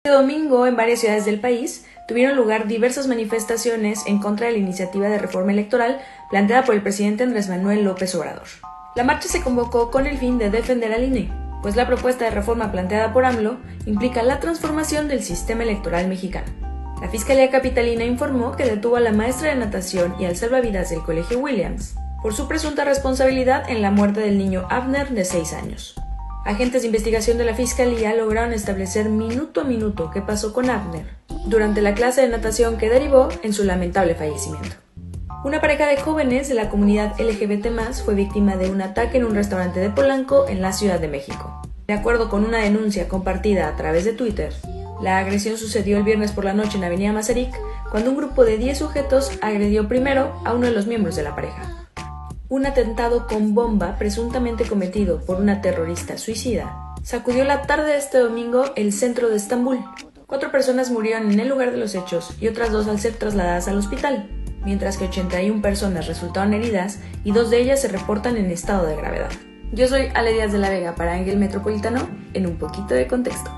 Este domingo, en varias ciudades del país, tuvieron lugar diversas manifestaciones en contra de la iniciativa de reforma electoral planteada por el presidente Andrés Manuel López Obrador. La marcha se convocó con el fin de defender al INE, pues la propuesta de reforma planteada por AMLO implica la transformación del sistema electoral mexicano. La Fiscalía Capitalina informó que detuvo a la maestra de natación y al salvavidas del Colegio Williams por su presunta responsabilidad en la muerte del niño Abner de 6 años. Agentes de investigación de la Fiscalía lograron establecer minuto a minuto qué pasó con Abner durante la clase de natación que derivó en su lamentable fallecimiento. Una pareja de jóvenes de la comunidad LGBT+ fue víctima de un ataque en un restaurante de Polanco en la Ciudad de México. De acuerdo con una denuncia compartida a través de Twitter, la agresión sucedió el viernes por la noche en Avenida Mazarik, cuando un grupo de 10 sujetos agredió primero a uno de los miembros de la pareja. Un atentado con bomba presuntamente cometido por una terrorista suicida sacudió la tarde de este domingo el centro de Estambul. 4 personas murieron en el lugar de los hechos y otras 2 al ser trasladadas al hospital, mientras que 81 personas resultaron heridas y 2 de ellas se reportan en estado de gravedad. Yo soy Ale Díaz de la Vega para Ángel Metropolitano en un poquito de contexto.